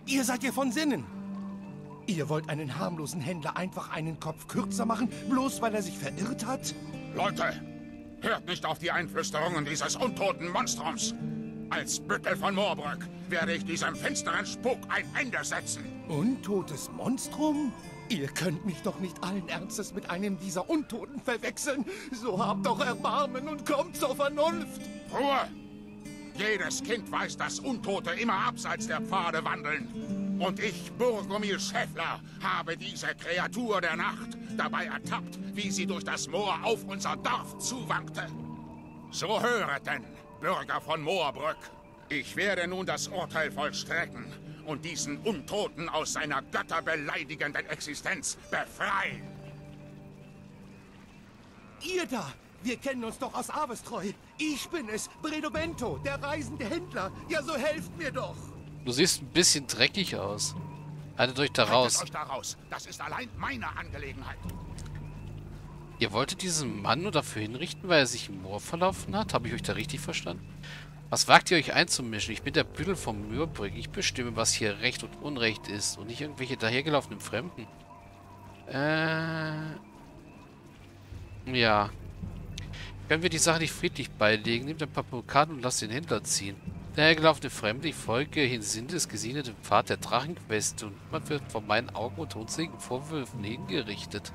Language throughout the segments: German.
Ihr seid ihr von Sinnen. Ihr wollt einen harmlosen Händler einfach einen Kopf kürzer machen, bloß weil er sich verirrt hat? Leute, hört nicht auf die Einflüsterungen dieses untoten Monstrums. Als Büttel von Moorbrück werde ich diesem finsteren Spuk ein Ende setzen. Untotes Monstrum? Ihr könnt mich doch nicht allen Ernstes mit einem dieser Untoten verwechseln. So habt doch Erbarmen und kommt zur Vernunft. Ruhe! Jedes Kind weiß, dass Untote immer abseits der Pfade wandeln. Und ich, Burgomil Schäffler, habe diese Kreatur der Nacht dabei ertappt, wie sie durch das Moor auf unser Dorf zuwankte. So höret denn, Bürger von Moorbrück. Ich werde nun das Urteil vollstrecken und diesen Untoten aus seiner götterbeleidigenden Existenz befreien. Ihr da! Wir kennen uns doch aus Avestreu. Ich bin es, Bredobento, der reisende Händler. Ja, so helft mir doch. Du siehst ein bisschen dreckig aus. Haltet euch da raus. Haltet euch da raus. Das ist allein meine Angelegenheit. Ihr wolltet diesen Mann nur dafür hinrichten, weil er sich im Moor verlaufen hat? Habe ich euch da richtig verstanden? Was wagt ihr euch einzumischen? Ich bin der Büttel vom Moorbrück. Ich bestimme, was hier Recht und Unrecht ist und nicht irgendwelche dahergelaufenen Fremden. Ja. Können wir die Sache nicht friedlich beilegen? Nehmt ein paar Brokaden und lasst den Händler ziehen. Der hergelaufene Fremde, ich folge hinsinn des gesegneten Pfad der Drachenqueste und niemand wird von meinen Augen und unzähligen Vorwürfen hingerichtet.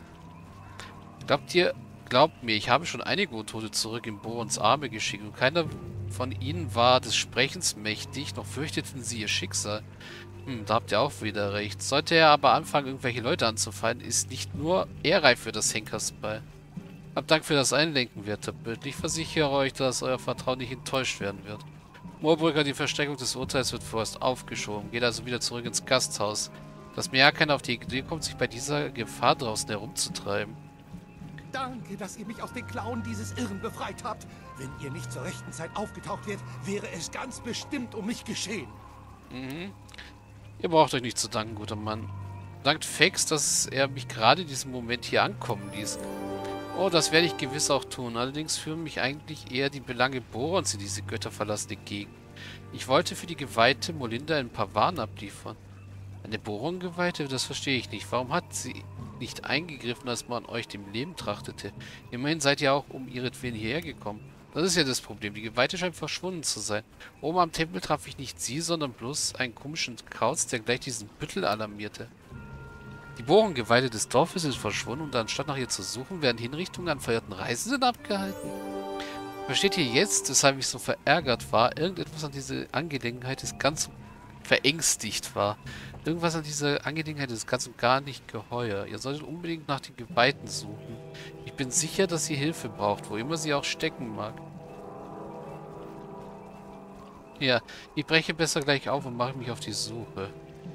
Glaubt mir, ich habe schon einige Untote zurück in Borons Arme geschickt und keiner von ihnen war des Sprechens mächtig, noch fürchteten sie ihr Schicksal. Da habt ihr auch wieder recht. Sollte er aber anfangen, irgendwelche Leute anzufallen, ist nicht nur er reif für das Henkersbeil. Hab Dank für das Einlenken, werter Büttel. Ich versichere euch, dass euer Vertrauen nicht enttäuscht werden wird. Moorbrücker, die Verstreckung des Urteils wird vorerst aufgeschoben. Geht also wieder zurück ins Gasthaus. Dass mir ja keiner auf die Idee kommt, sich bei dieser Gefahr draußen herumzutreiben. Danke, dass ihr mich aus den Klauen dieses Irren befreit habt. Wenn ihr nicht zur rechten Zeit aufgetaucht wärt, wäre es ganz bestimmt um mich geschehen. Ihr braucht euch nicht zu danken, guter Mann. Dankt Fex, dass er mich gerade in diesem Moment hier ankommen ließ. Oh, das werde ich gewiss auch tun. Allerdings führen mich eigentlich eher die Belange Borons in diese götterverlassene Gegend. Ich wollte für die Geweihte Molinda ein paar Waren abliefern. Eine Boron-Geweihte? Das verstehe ich nicht. Warum hat sie nicht eingegriffen, als man euch dem Leben trachtete? Immerhin seid ihr auch um ihretwillen hierher gekommen. Das ist ja das Problem. Die Geweihte scheint verschwunden zu sein. Oben am Tempel traf ich nicht sie, sondern bloß einen komischen Kauz, der gleich diesen Büttel alarmierte. Die Boron-Geweihte des Dorfes ist verschwunden und anstatt nach ihr zu suchen, werden Hinrichtungen an verirrten Reisenden abgehalten. Versteht ihr jetzt, weshalb ich so verärgert war? Irgendetwas an dieser Angelegenheit ist ganz verängstigt war. Irgendwas an dieser Angelegenheit ist ganz und gar nicht geheuer. Ihr solltet unbedingt nach den Geweihten suchen. Ich bin sicher, dass sie Hilfe braucht, wo immer sie auch stecken mag. Ja, ich breche besser gleich auf und mache mich auf die Suche.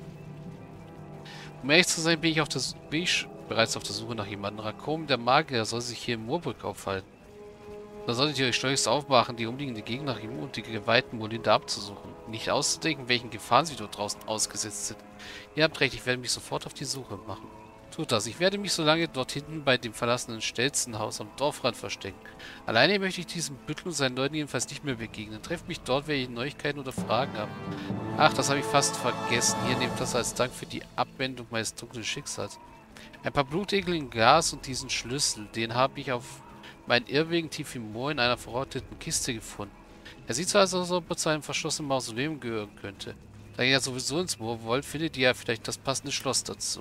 Um ehrlich zu sein, bin ich bereits auf der Suche nach jemandem. Rakom, der Magier, soll sich hier im Moorbrück aufhalten. Da solltet ihr euch schleunigst aufmachen, die umliegende Gegend nach ihm und die geweihten Molinda abzusuchen. Nicht auszudenken, welchen Gefahren sie dort draußen ausgesetzt sind. Ihr habt recht, ich werde mich sofort auf die Suche machen. Tut das. Ich werde mich so lange dort hinten bei dem verlassenen Stelzenhaus am Dorfrand verstecken. Alleine möchte ich diesem Büttel und seinen Leuten jedenfalls nicht mehr begegnen. Trefft mich dort, wenn ihr Neuigkeiten oder Fragen habt. Ach, das habe ich fast vergessen. Hier nehmt das als Dank für die Abwendung meines dunklen Schicksals. Ein paar Blutegel in Glas und diesen Schlüssel, den habe ich auf meinen Irrwegen tief im Moor in einer verrotteten Kiste gefunden. Er sieht so aus, als ob er zu einem verschlossenen Mausoleum gehören könnte. Da ihr ja sowieso ins Moor wollt, findet ihr ja vielleicht das passende Schloss dazu.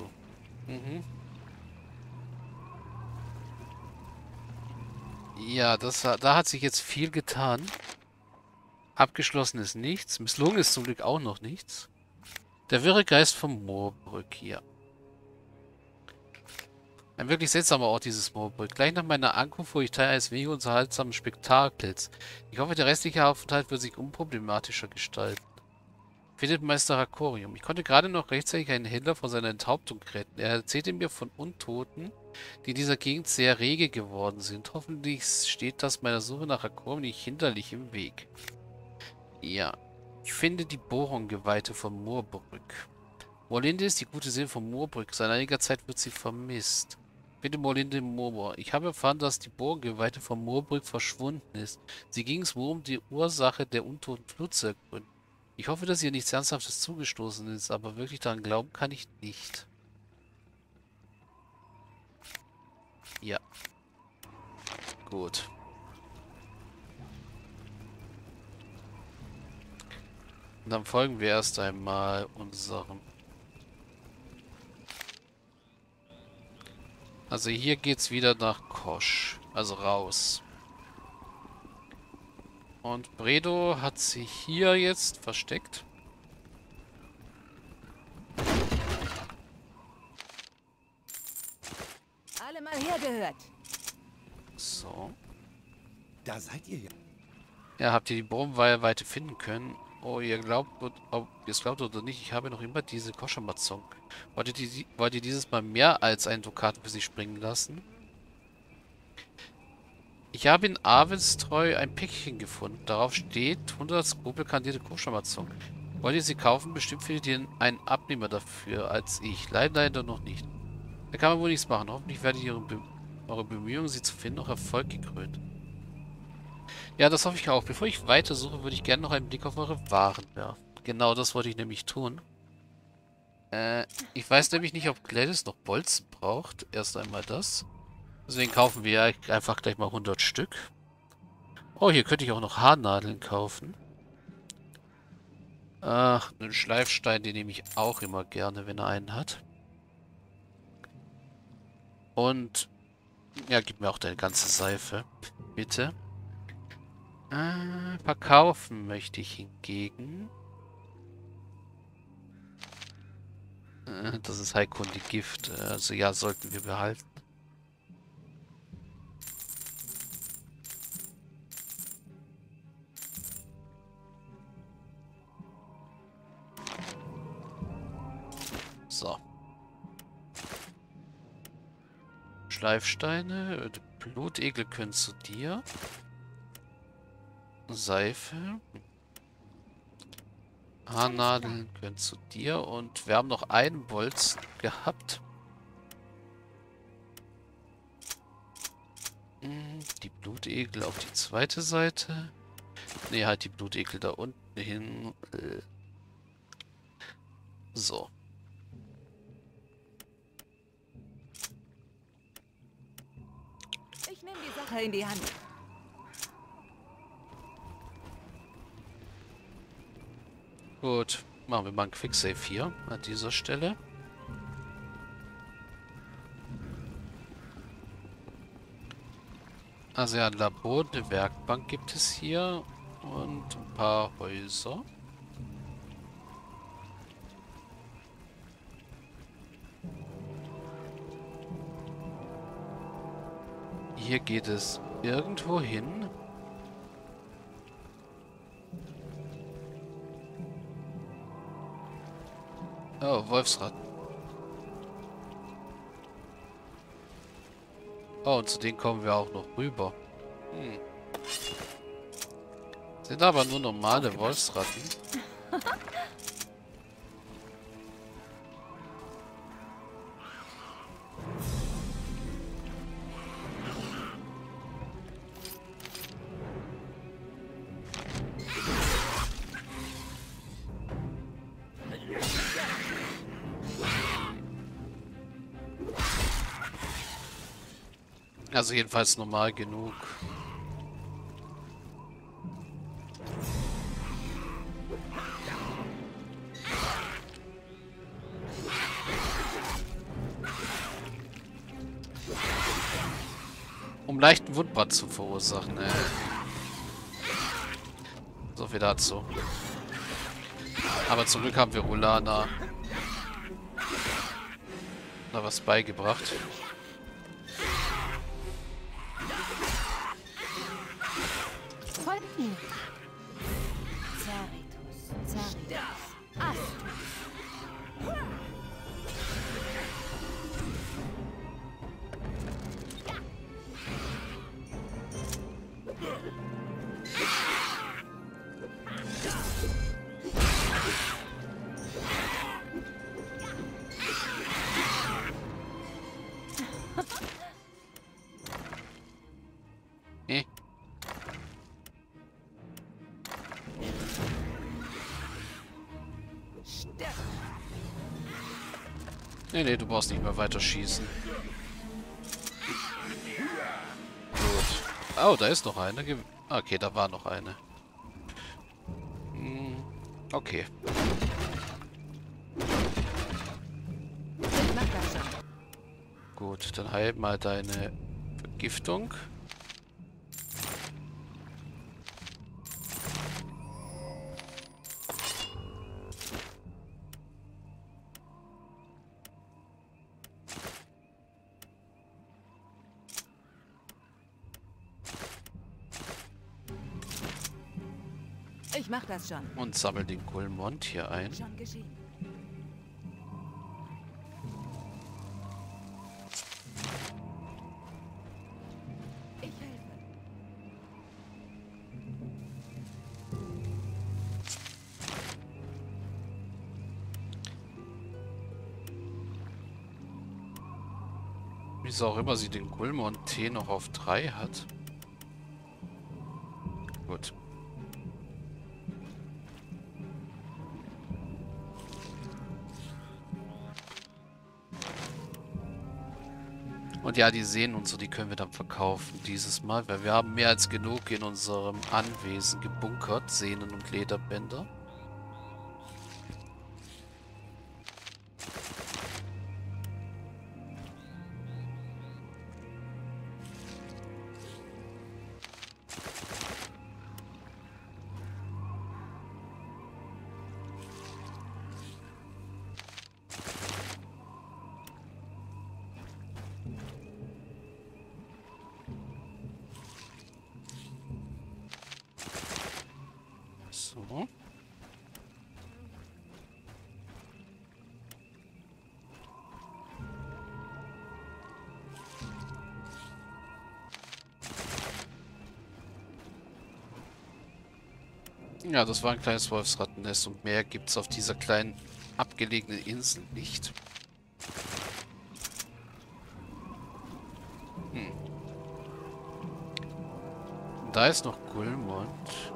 Ja, da hat sich jetzt viel getan. Abgeschlossen ist nichts. Misslungen ist zum Glück auch noch nichts. Der wirre Geist vom Moorbrück hier. Ein wirklich seltsamer Ort, dieses Moorbrück. Gleich nach meiner Ankunft wurde ich Teil eines wenig unterhaltsamen Spektakels. Ich hoffe, der restliche Aufenthalt wird sich unproblematischer gestalten. Findet Meister Rakorium. Ich konnte gerade noch rechtzeitig einen Händler von seiner Enthauptung retten. Er erzählte mir von Untoten, die in dieser Gegend sehr rege geworden sind. Hoffentlich steht das meiner Suche nach Rakorium nicht hinderlich im Weg. Ja. Ich finde die Boron-Geweihte von Moorbrück. Molinde ist die gute Seele von Moorbrück. Seit einiger Zeit wird sie vermisst. Finde Molinde im Moor. Ich habe erfahren, dass die Boron-Geweihte von Moorbrück verschwunden ist. Sie ging es wohl um die Ursache der untoten Flut zu ergründen. Ich hoffe, dass hier nichts Ernsthaftes zugestoßen ist, aber wirklich daran glauben kann ich nicht. Ja. Gut. Und dann folgen wir erst einmal unserem... Also hier geht's wieder nach Kosch. Also raus. Und Bredo hat sich hier jetzt versteckt. Alle mal hergehört. So. Da seid ihr ja. Ja, habt ihr die Bohrweite finden können? Oh, ihr glaubt, ob ihr es glaubt oder nicht, ich habe noch immer diese Koschermatzung. Wollt ihr dieses Mal mehr als einen Dukat für sie springen lassen? Ich habe in Avenstreu ein Päckchen gefunden. Darauf steht 100 Skrupel kandierte Koschermatzung. Wollt ihr sie kaufen? Bestimmt findet ihr einen Abnehmer dafür als ich. Leider noch nicht. Da kann man wohl nichts machen. Hoffentlich werdet ihr eure Bemühungen, sie zu finden, auch Erfolg gekrönt. Ja, das hoffe ich auch. Bevor ich weitersuche, würde ich gerne noch einen Blick auf eure Waren werfen. Genau das wollte ich nämlich tun. Ich weiß nämlich nicht, ob Gladys noch Bolzen braucht. Erst einmal das. Deswegen kaufen wir einfach gleich mal 100 Stück. Oh, hier könnte ich auch noch Haarnadeln kaufen. Ach, einen Schleifstein, den nehme ich auch immer gerne, wenn er einen hat. Und, ja, gib mir auch deine ganze Seife. Bitte. Verkaufen möchte ich hingegen. Das ist heilkundig Gift. Also ja, sollten wir behalten. So. Schleifsteine. Blutegel können zu dir. Seife. Haarnadeln können zu dir. Und wir haben noch einen Bolzen gehabt. Die Blutegel auf die zweite Seite. Ne, halt die Blutegel da unten hin. So. Ich nehme die Sache in die Hand. Gut. Machen wir mal einen Quicksave hier an dieser Stelle. Also ja, ein Labor, eine Werkbank gibt es hier und ein paar Häuser. Hier geht es irgendwo hin. Oh, Wolfsratten. Oh, und zu denen kommen wir auch noch rüber. Sind aber nur normale Wolfsratten. Also jedenfalls normal genug. Um leichten Wundbrand zu verursachen, ey. So viel dazu. Aber zum Glück haben wir Ulana da was beigebracht. Folgt mir. Zeritus, Zeritus, Astus. Nee, nee, du brauchst nicht mehr weiter schießen. Gut. Oh, da ist noch eine. Okay, da war noch eine. Okay. Ich mach das schon. Gut, dann heil mal deine Vergiftung. Ich mach das schon. Und sammel den Gulmont hier ein. Schon geschehen. Ich helfe. Wieso auch immer sie den Gulmont-Tee noch auf 3 hat. Gut. Und ja, die Sehnen und so, die können wir dann verkaufen dieses Mal, weil wir haben mehr als genug in unserem Anwesen gebunkert, Sehnen und Lederbänder. So. Ja, das war ein kleines Wolfsrattennest und mehr gibt es auf dieser kleinen abgelegenen Insel nicht. Da ist noch Gulmont.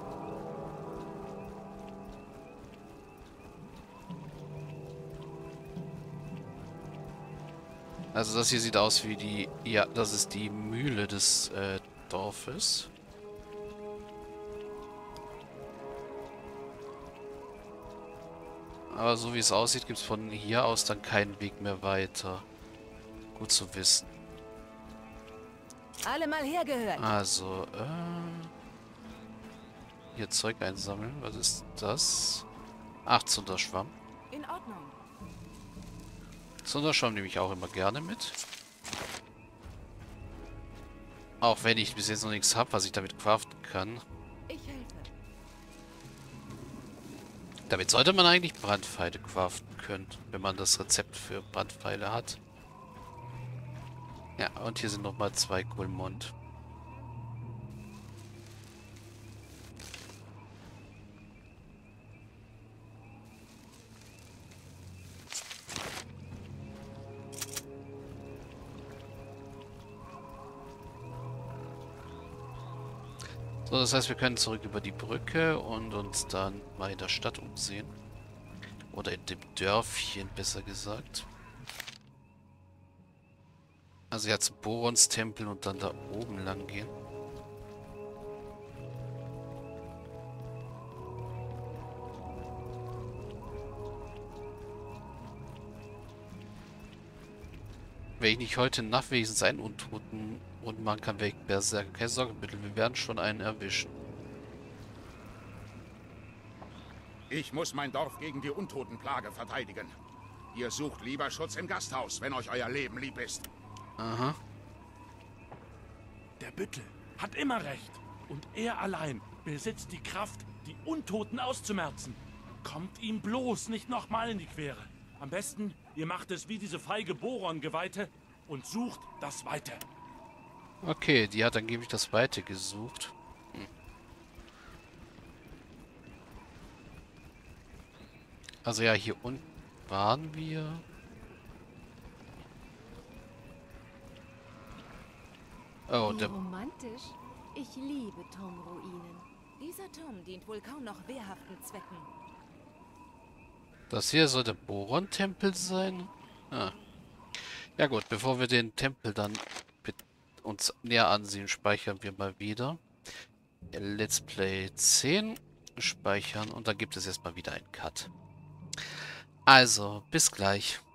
Also das hier sieht aus wie die... Ja, das ist die Mühle des Dorfes. Aber so wie es aussieht, gibt es von hier aus dann keinen Weg mehr weiter. Gut zu wissen. Alle mal hergehört. Also, hier Zeug einsammeln. Was ist das? Ach, Zunderschwamm. In Ordnung. Zunderschwamm nehme ich auch immer gerne mit. Auch wenn ich bis jetzt noch nichts habe, was ich damit craften kann. Ich helfe. Damit sollte man eigentlich Brandpfeile craften können, wenn man das Rezept für Brandpfeile hat. Ja, und hier sind nochmal 2 Gulmont. So, das heißt, wir können zurück über die Brücke und uns dann mal in der Stadt umsehen. Oder in dem Dörfchen, besser gesagt. Also ja, zum Borons-Tempel und dann da oben lang gehen. Wenn ich nicht heute Nacht wenigstens einen Untoten und machen kann, werde ich Berserker. Keine Sorge, bitte, wir werden schon einen erwischen. Ich muss mein Dorf gegen die Untotenplage verteidigen. Ihr sucht lieber Schutz im Gasthaus, wenn euch euer Leben lieb ist. Aha. Der Büttel hat immer recht. Und er allein besitzt die Kraft, die Untoten auszumerzen. Kommt ihm bloß nicht nochmal in die Quere. Am besten, ihr macht es wie diese feige Boron-Geweihte und sucht das Weite. Okay, die hat angeblich das Weite gesucht. Also ja, hier unten waren wir. Oh, Wie der... romantisch. Ich liebe Turmruinen. Dieser Turm dient wohl kaum noch wehrhaften Zwecken. Das hier soll der Boron-Tempel sein? Ah. Ja gut, bevor wir den Tempel dann uns näher ansehen, speichern wir mal wieder. Let's Play 10 speichern und dann gibt es erstmal wieder einen Cut. Also, bis gleich.